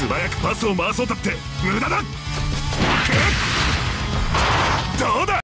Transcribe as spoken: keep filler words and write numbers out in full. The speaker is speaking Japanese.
素早くパスを回そうたって無駄だ。くっ